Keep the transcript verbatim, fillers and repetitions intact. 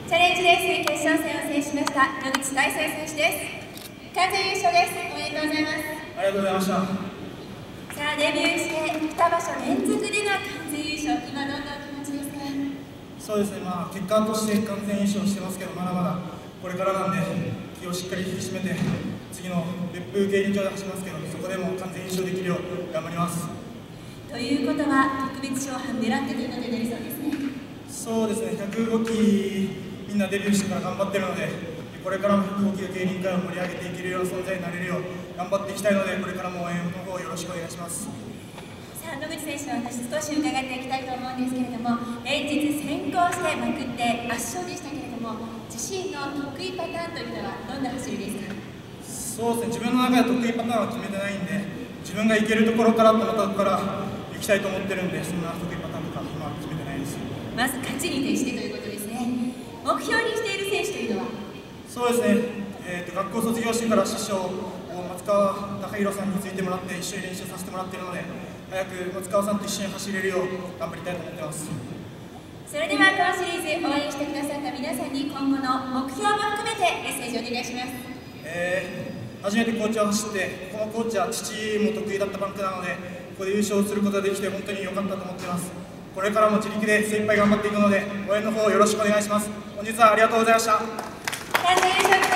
チャレンジレース決勝戦を制しました野口大成選手です。完全優勝です。おめでとうございます。 ありがとうございました。 さあデビューしてに場所連続での完全優勝、今どんなお気持ちですか？ そうですね、まあ、結果として完全優勝してますけど、まだまだこれからなんで気をしっかり引き締めて次の別府競輪場で走りますけど、そこでも完全優勝できるよう頑張ります。 ということは特別賞範狙ってということになりそうですね。 そうですね、ひゃくごきみんなデビューしてから頑張ってるので、これからもひゃくごきの競輪界を盛り上げていけるような存在になれるよう頑張っていきたいので、これからも応援の方よろしくお願いします。 さあ野口選手は私少し伺っていきたいと思うんですけれども、連日先行してまくって圧勝でしたけれども、自身の得意パターンというのはどんな走りですか？ そうですね、自分の中で得意パターンは決めてないんで、自分がいけるところからこのところから行きたいと思ってるんで、そんな得意パターンとか今は決めてないです。 まず勝ちに徹してということですね。目標にしている選手というのは？ そうですね、えー、と学校卒業してから師匠松川貴弘さんについてもらって一緒に練習させてもらっているので、早く松川さんと一緒に走れるよう頑張りたいと思ってます。 それでは今シリーズ応援してくださった皆さんに今後の目標も含めてメッセージをお願いします。 えー、初めて高知を走って、この高知は父も得意だったバンクなので、ここで優勝することができて本当に良かったと思っています。これからも自力で精一杯頑張っていくので、応援の方よろしくお願いします。本日はありがとうございました。 完全優勝